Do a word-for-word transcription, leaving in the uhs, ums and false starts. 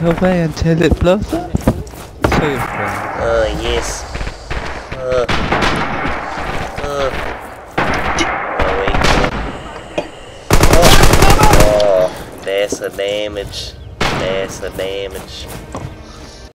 away until it blows up. Show your friend. Uh, yes. Uh. Uh. Oh, wait. Oh. Oh, that's a damage. That's a damage.